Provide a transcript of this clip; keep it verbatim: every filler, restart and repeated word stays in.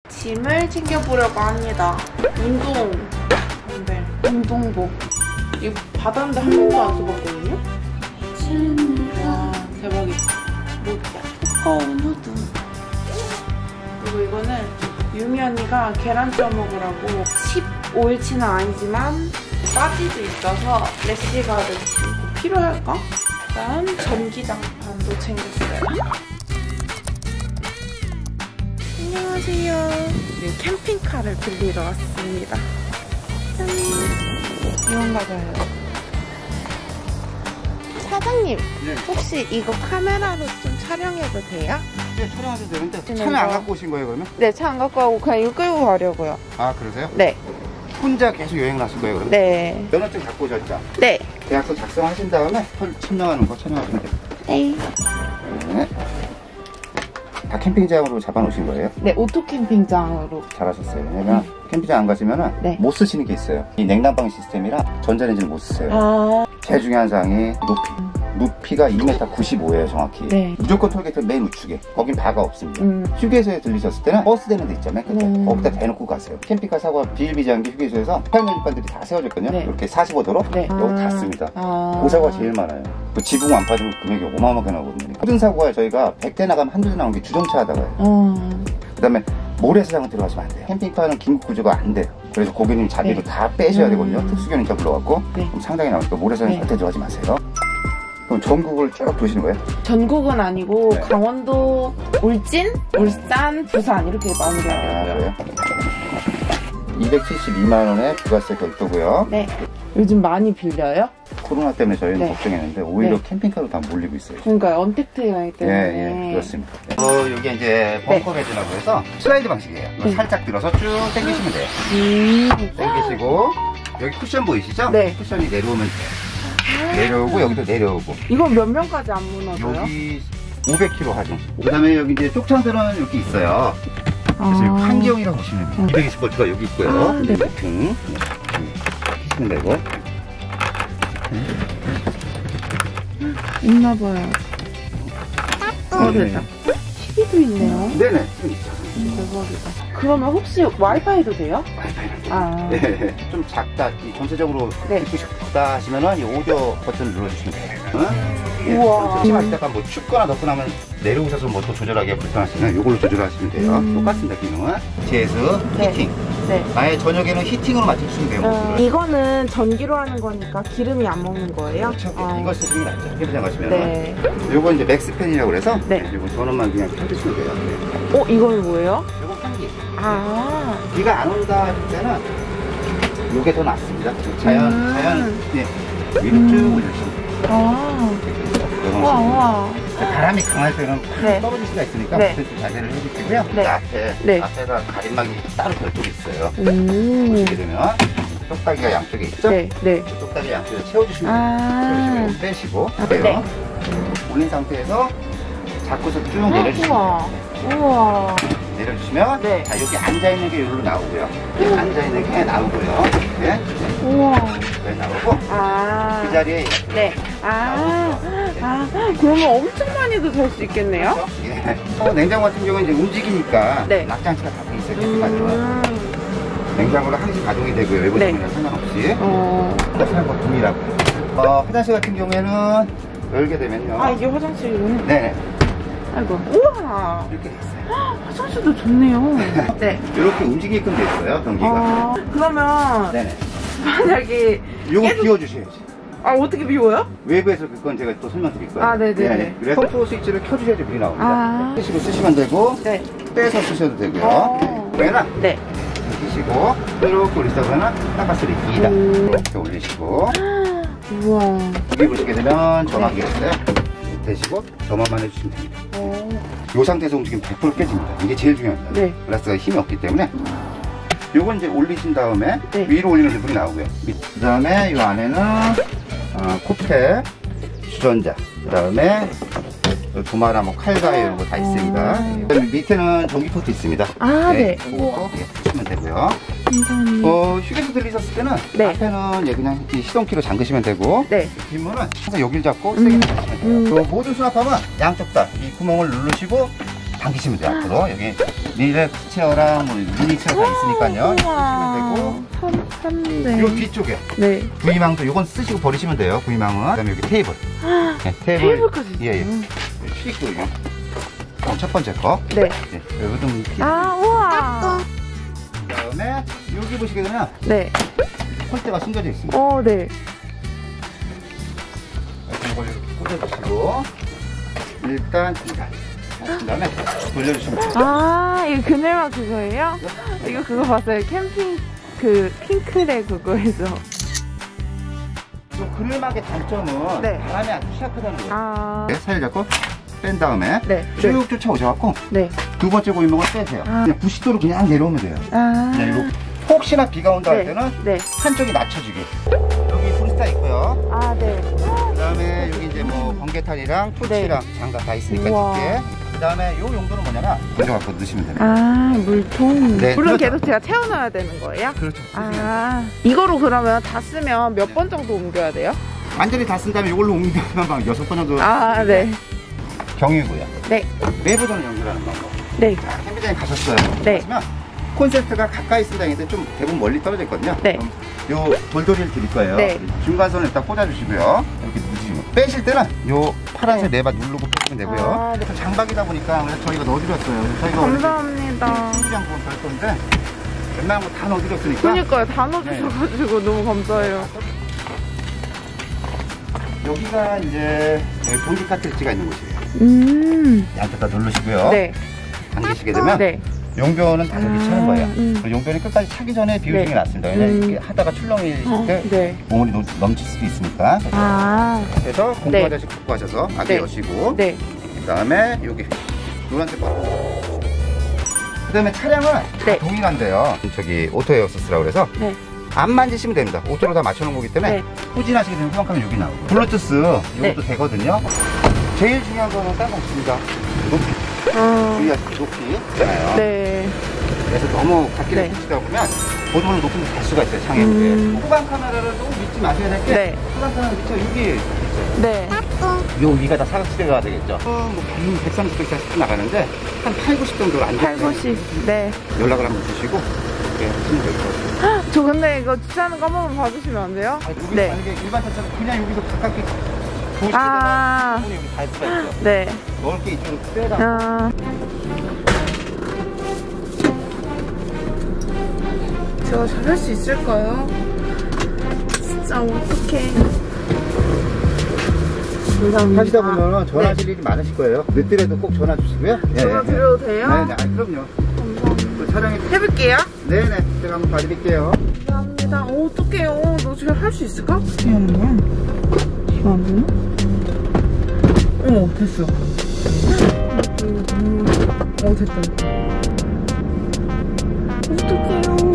짐을 챙겨보려고 합니다. 운동 네, 운동복 이거 받았는데 한 번도 안 써봤거든요? 와 대박이다. 뭐야? 두꺼운 후드. 그리고 이거는 유미 언니가 계란 쪄 먹으라고 십오 일치는 아니지만 바지도 있어서 래시가드 필요할까? 일단 전기장판도 챙겼어요. 안녕하세요. 네, 캠핑카를 빌리러 왔습니다. 짠! 이건가 봐요. 사장님, 네. 혹시 이거 카메라로 좀 촬영해도 돼요? 네, 촬영하셔도 되는데 차는 안 갖고 오신 거예요, 그러면? 네, 차 안 갖고 가고 그냥 이거 끌고 가려고요. 아, 그러세요? 네. 혼자 계속 여행을 하실 거예요, 그러면? 네. 면허증 갖고 오셨죠? 네. 계약서 작성하신 다음에 털 침낭하는 거 촬영하시면 돼요. 네. 네. 다 캠핑장으로 잡아놓으신 거예요? 네, 오토 캠핑장으로. 잘하셨어요. 왜냐면 네. 캠핑장 안 가시면은 네. 못 쓰시는 게 있어요. 이 냉난방 시스템이라 전자레인지를 못 쓰세요. 아. 제일 중요한 사항이 높이. 높이가 이 미터 구십오예요, 정확히. 네. 무조건 톨게이트 맨 우측에. 거긴 바가 없습니다. 음. 휴게소에 들리셨을 때는 버스 대는 데 있잖아요. 음. 거기다 대놓고 가세요. 캠핑카 사고가 비일비재한 게 휴게소에서 파이널판들이 다 세워졌거든요. 네. 이렇게 사십오 도로 네. 여기 아. 닿습니다. 아. 그 사고가 제일 많아요. 그 지붕 안 빠지면 금액이 어마어마하게 나거든요. 모든 사고가 저희가 백 대 나가면 한두 대 나온 게 주정차 하다가요. 어. 그 다음에 모래사장은 들어가시면 안 돼요. 캠핑카는 긴급 구조가 안 돼요. 그래서 고객님 자리로 네. 다 빼셔야 음. 되거든요. 특수견인자 불러갖고. 네. 그럼 상당히 나오니까 모래사장 네. 절대 들어가지 마세요. 그럼 전국을 쭉 도시는 거예요? 전국은 아니고 네. 강원도, 울진, 울산, 부산 이렇게 아, 마무리하려고요. 그래요? 이백칠십이만 원에 부가세 별도고요. 네. 요즘 많이 빌려요? 코로나 때문에 저희는 네. 걱정했는데 오히려 네. 캠핑카로 다 몰리고 있어요. 그러니까 언택트이기 때문에. 예, 예, 그렇습니다. 어, 여기 이제 벙커 베드라고 해서 슬라이드 방식이에요. 네. 살짝 들어서 쭉 당기시면 돼요. 음. 당기시고 여기 쿠션 보이시죠? 네. 쿠션이 내려오면 돼요. 내려오고 여기도 내려오고. 이건 몇 명까지 안 무너져요? 여기 오백 킬로그램 하중. 그 다음에 여기 이제 쪽창들은 이렇게 있어요. 그래서 아. 환경이라고 보시면 돼요. 이백이십 볼트가 여기 있고요. 아, 네. 등 키시면 되고. 있나봐요. 어, 네. 됐다. 티비도 있네요. 네네. 지금 있죠. 대박이다. 그러면 혹시 와이파이도 돼요? 와이파이는 아. 네. 좀 작다. 이 전체적으로 네. 듣고 싶다 하시면은 이 오디오 버튼을 눌러주시면 돼요. 응? 우와. 심할 때가 뭐 춥거나 덥거나 하면 내려오셔서 뭐 또 조절하기가 불편하시면 이걸로 조절하시면 돼요. 음. 똑같습니다, 기능은. 지에스 네. 히팅. 네. 아예 저녁에는 히팅으로 맞춰주시면 돼요. 어, 모드를. 이거는 전기로 하는 거니까 기름이 안 먹는 거예요? 그렇죠. 아. 이거 쓰시는 게 낫죠. 캠핑장 가시면. 네. 요거 이제 맥스팬이라고 그래서 네. 요거 전원만 그냥 켜주시면 돼요. 어, 이건 뭐예요? 요거 환기. 아. 비가 안 온다 할 때는 요게 더 낫습니다. 자연, 음. 자연, 예. 위로 쭉 올려주시면 돼요. 아. 요런 우와, 식으로. 우와. 바람이 강할 때는 네. 떨어질 수가 있으니까 네. 좀 자세를 해주시고요. 네. 그 앞에, 네. 앞에가 가림막이 따로 별도로 있어요. 음. 보시게 되면 똑딱이가 양쪽에 있죠? 네, 네. 똑딱이 양쪽에 채워주시면 돼요. 아. 채워주시면 빼시고 아, 그래요. 네. 올린 상태에서 잡고서 쭉 내려주시면 우와. 돼요. 우와. 내려주시면 네. 자 여기 앉아있는 게 여기로 나오고요. 앉아있는 게 나오고요. 네. 우와. 네, 나오고 아. 그 자리에 네. 아. 아. 그러면 엄청 많이도 잘 수 있겠네요? 그렇죠? 예. 어, 냉장고 같은 경우는 이제 움직이니까 네. 낙장치가 다 돼 있어요. 캠핑카들은. 음. 냉장고로 항시 가동이 되고요. 외부 네. 성능이나 상관없이. 어. 사용법 동일하고. 어, 화장실 같은 경우에는 열게 되면요. 아, 이게 화장실이군요. 네네. 아이고. 우와. 이렇게 돼 있어요. 화장실도 좋네요. 네. 이렇게 움직이게끔 돼 있어요. 변기가. 아, 그러면 네네. 만약에 요거 계속- 비워주셔야지. 아, 어떻게 비워요? 외부에서 그건 제가 또 설명드릴 거예요. 아, 네네네. 그래서 펌프 스위치를 켜주셔야지 물이 나옵니다. 아. 끄시고 쓰시면 되고, 네. 빼서 쓰셔도 되고요. 어. 왜냐? 네. 끼시고, 이렇게 올리시다 보면 닦아스리 이다. 음. 이렇게 올리시고, 우와. 여기 보시게 되면 점화기가 있어요. 대시고, 점화만 해주시면 됩니다. 어. 이 상태에서 움직이면 백 퍼센트 깨집니다. 이게 제일 중요합니다. 네. 글라스가 힘이 없기 때문에. 요건 이제 올리신 다음에 네. 위로 올리는 물이 나오고요. 그 다음에 이 안에는 어, 코페, 주전자, 그 다음에 도마나 뭐 칼과 이런 거 다 있습니다. 음. 밑에는 전기 포트 있습니다. 아, 네. 그거 푸시면 되고요. 감사합니다. 어, 휴게소 들리셨을 때는 네. 앞에는 예, 그냥 이 시동키로 잠그시면 되고 네. 뒷문은 항상 여기를 잡고 음. 세게 잡으시면 돼요. 음. 그 모든 수납함은 양쪽 다 이 구멍을 누르시고 당기시면 돼요. 앞으로 여기 릴렉스 체어랑 뭐 미니 체어 다 있으니까요. 쓰시면 되고 샀네. 요 뒤쪽에 네. 구이망도 요건 쓰시고 버리시면 돼요. 구이망은. 그다음에 여기 테이블. 네, 테이블. 테이블까지 있어요. 예예. 출입구 요. 첫 번째 거. 네. 네. 여기도 아, 우와. 그다음에 여기 보시게 되면 네. 폴대가 숨겨져 있습니다. 어, 네. 이걸 이렇게 꽂아주시고 일단 이거. 그다음에 돌려주시면 돼요. 아, 이거 그늘막 그거예요? 이거 그거 봤어요. 캠핑 그 핑크레 그거에서. 이 그늘막의 단점은 네. 바람이 아주 취약하다는 거예요. 아. 네, 살을 잡고 뺀 다음에 네. 쭉 쫓아오셔갖고 네. 두 번째 고인목을 빼세요. 아. 그냥 구십 도로 그냥 내려오면 돼요. 아. 그냥 이거 혹시나 비가 온다 할 네. 때는 네. 한쪽이 낮춰주게. 여기 브리스타 있고요. 아, 네. 그 다음에 여기 이제 뭐 번개탄이랑 토치랑 장갑 다 있으니까 우와. 쉽게. 그 다음에 요 용도는 뭐냐면 건져갖고 넣으시면 됩니다. 아, 물통. 네, 물은 그렇죠. 계속 제가 채워놔야 되는 거예요? 그렇죠. 아, 이거로 그러면 다 쓰면 몇 네. 번 정도 옮겨야 돼요? 완전히 다 쓴 다음에 이걸로 옮기면 막 여섯 번 정도. 아, 네. 경유고요. 네. 내부전을 연결하는 방법. 네. 자, 캠핑장에 가셨어요. 네. 하시면 콘센트가 가까이 쓴 다는데 좀 대부분 멀리 떨어져 있거든요. 네. 그럼 요 돌돌이를 드릴 거예요. 네. 중간선을 일단 꽂아주시고요. 이렇게 누르시고 빼실 때는 요 파란색 네. 레바 누르고 빼시면 되고요. 아, 네. 장박이다 보니까 그래서 저희가 넣어드렸어요. 그래서 저희가 감사합니다. 신기한 부분 별 건데 웬만한 거 다 넣어드렸으니까. 그러니까요. 다 넣어주셔가지고 너무 감사해요. 여기가 이제 여기 전기 카트리지가 있는 곳이에요. 음. 양쪽 다 누르시고요. 네. 당기시게 되면 네. 용변은 다섯 개 차는 거예요. 음. 용변이 끝까지 차기 전에 비우는 게 네. 낫습니다. 왜냐면 음. 이게 하다가 출렁이실 어, 때 네. 몸이 넘- 넘칠 수도 있으니까. 아. 그래서 네. 공부하자씩 갖고 가셔서 악에 네. 여시고 네. 그 다음에 여기 노란색 바로 그 다음에 차량은 네. 다 동일한데요. 저기 오토 에어서스라고 그래서 네. 안 만지시면 됩니다. 오토로 다 맞춰놓은 거기 때문에 네. 후진하시게 되면 후방카메라 여기 나오고 블루투스 이것도 네. 되거든요. 제일 중요한 거는 딴 거 없습니다. 높이 어. 주의하시고 높이 있잖아요. 네. 그래서 너무 갓길을 네. 붙이다 보면 보도를 높은 데 갈 수가 있어요. 창에. 음. 후방 카메라를 너무 믿지 마셔야 될 게 네. 후방 카메라 밑에 여기 있어요. 네. 요 위가 다 사각지대가 되겠죠. 어, 뭐 백삼십 도에서 사십 도 나가는데 한 팔, 구십 정도로 안 팔, 되면 구십. 네. 연락을 한번 주시고 예, 하시면 될 것 같아요. 헉, 저 근데 이거 주차하는 거 한 번만 봐주시면 안 돼요? 아, 여기 네. 만약에 일반 차처럼 그냥 여기서 가깝게 보시게 아. 되면 여기 달 수가 있죠. 네. 넣을 게 이쪽으로 빼다. 아. 제가 잘할 수 있을까요? 진짜 어떡해. 감사합니다. 하시다 보면 전화하실 네. 일이 많으실 거예요. 늦더라도 꼭 전화 주시고요. 예, 전화 예, 예. 드려도 돼요? 네네, 아, 그럼요. 감사합니다. 그 촬영해 해볼게요. 네네, 제가 한번 봐드릴게요. 감사합니다. 어, 어떡해요. 너 제가 할 수 있을까? 어떻게 하는 거야? 이거 안 되나? 어머, 됐어. 어, 됐다. 어떡해요.